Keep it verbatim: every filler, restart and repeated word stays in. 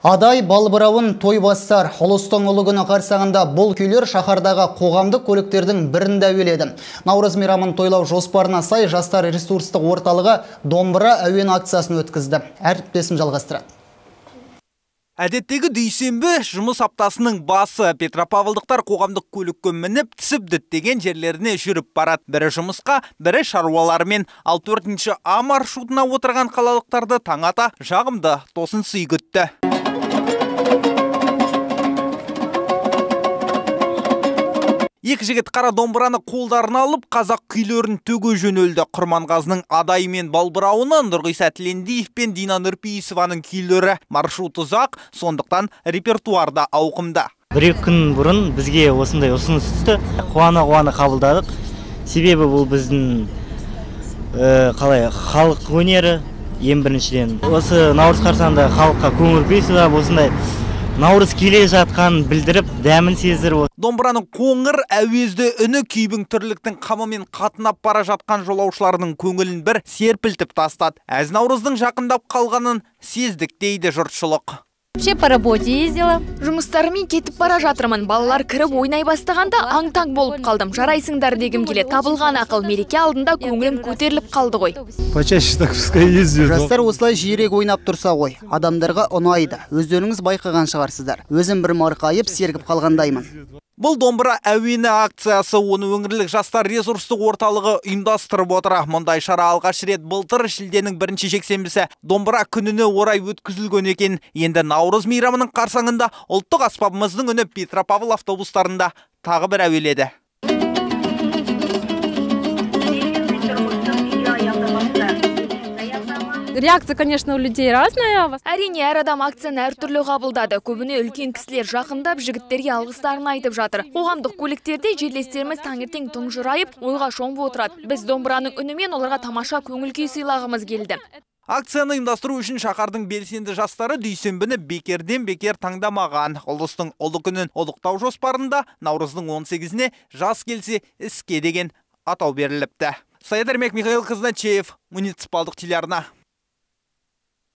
Адай балбырауын той бастар. Ұлыстың ұлы күні қарсаңында бұл күйлер шаһардағы қоғамдық көліктердің бірінде әуеледі. Наурыз мейрамын тойлау жоспарына сай жастар ресурстық орталығы домбыра әуен акциясын өткізді. Әріптесім жалғастырады. Әдеттегі дүйсенбі жұмыс аптасының басы. Петропавлдықтар қоғамдық көлікке мініп, түсіп діттеген жерлеріне жүріп барады. Бірі жұмысқа, бірі шаруалармен. Ал төртінші А маршрутына отырған қалалықтарды таң ата жағымды тосын сый күтті. Екі жігіт қара домбыраны қолдарына алып, қазақ күйлерін төге жөнелді. Құрманғазының Адай мен балбырауына Нұрғиса Тілендиев пен Дина Нұрпейісованың күйлері. Маршрут ұзақ, сондықтан репертуарда ауқымды. Бір-екі күн бұрын бізге осындай ұсыныс түсті. Қуана-қуана қабылдадық. Себебі бұл біздің ә, қалай халық өнері ең біріншіден. Осы наурыз қарсаңында халыққа көңіл күй сыйлап, осындай наурыз келе жатқанын білдіріп, дәмін сездіріп. Домбыраның қоңыр әуезді үні күйбің түрліктің қамымен қатынап бара жатқан жолаушылардың көңілін бір серпілтіп тастады. Әз наурыздың жақындап қалғанын сездік дейді жұртшылық. Вообще по работе ездила. Жұмыстарымен кетіп бара жатырмын. Балалар кіріп ойнай бастағанда аң-таң болып қалдым. Жарайсыңдар дегім келе. Табылған ақыл, мереке алдында көңілім көтеріліп қалды ғой. Почаще так пускай ездит. Жастар осылай жиірек ойнап тұрса ғой, адамдарға ұнайды. Өздеріңіз байқаған шығарсыздар. Өзім бір марқайып сергіп қалғандаймын. Бұл домбыра әуені акциясы оны өңірлік жастар ресурстық орталығы ұйымдастырып отыр. Мұндай шара алғаш рет былтыр шілденің бірінші жексенбісі домбыра күніне орай өткізілген екен. Енді наурыз мейрамының қарсаңында ұлттық аспабымыздың үні Петропавл автобустарында тағы бір әуеледі. Реакция, конечно, у людей разная. Әрине, әр адам акцияны әртүрлі қабылдады. Көбіне үлкен кісілер жақындап, жігіттерге алғыстарын айтып жатыр. Қоғамдық көліктерде жерлестеріміз таңертең тұнжырайып, ойға шомып отырады. Біз домбыраның үнімен оларға тамаша көңіл күй сыйлағымыз келді. Акцияны ұйымдастыру үшін шаһардың белсенді жастары дүйсенбіні бекерден бекер таңдамаған. Ұлыстың ұлы күнін ұлықтау жоспарында наурыздың он сегізіне жас келсе іске деген атау беріліпті. Саят Ермек, Михаил Казначеев, муниципалдық телеарна.